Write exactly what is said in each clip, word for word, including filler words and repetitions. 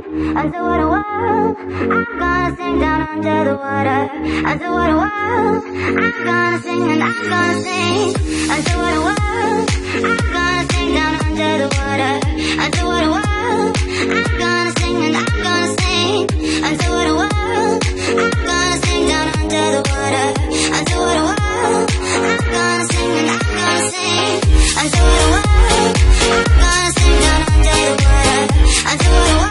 Under the world, I'm gonna sing down under the water. Under the world, I'm gonna sing and I'm gonna sing. Under the world, I'm gonna sing down under the water. Under the world, I'm gonna sing and I'm gonna sing. Under the world, I'm gonna sing down under the water. Under the world, I'm gonna sing and I'm gonna sing. Under the world, I'm gonna sing down under the water. Under the world,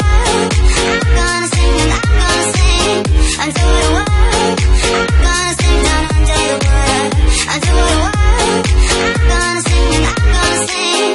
I'm gonna sing and I'm gonna sing. Under the world, I'm gonna sing down under the water. Under the world, I'm gonna sing and I'm gonna sing.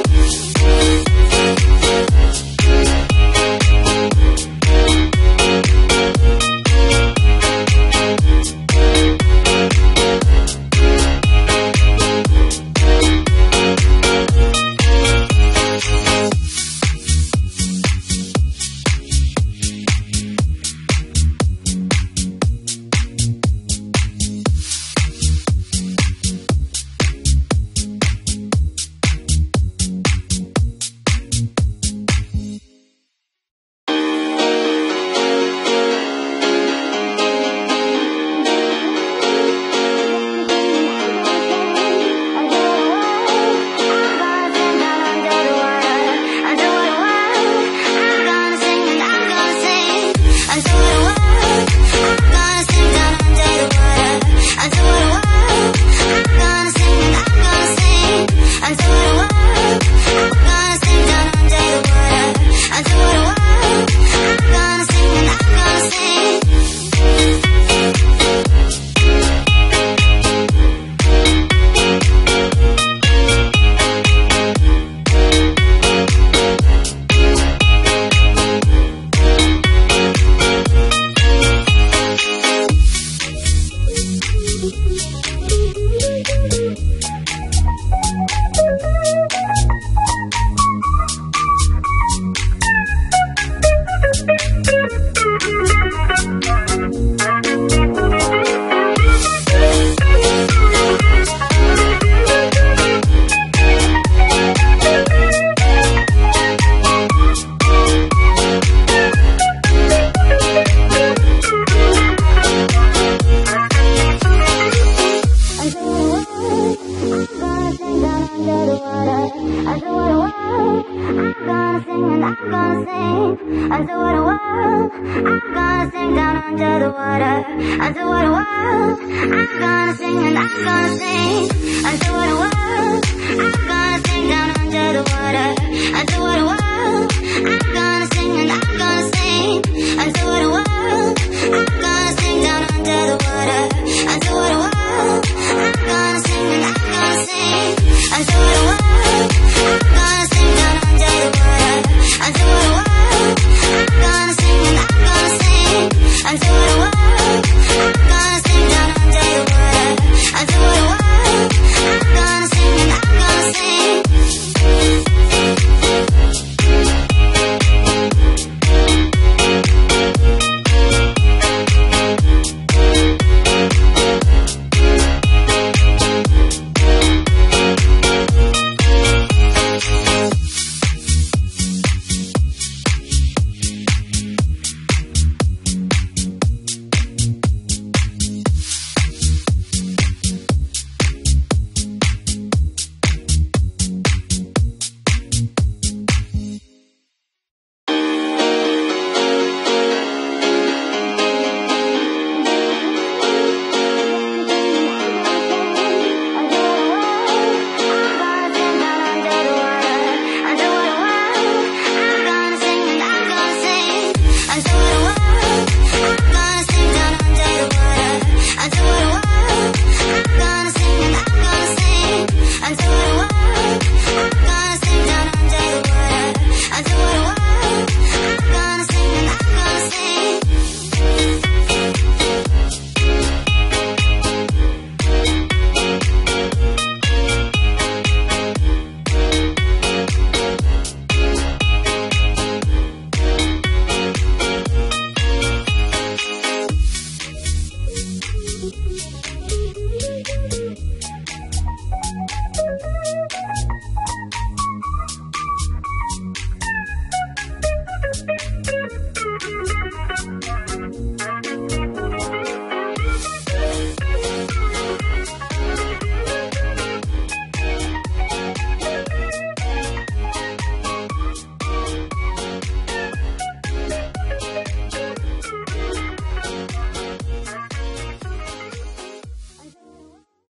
I'm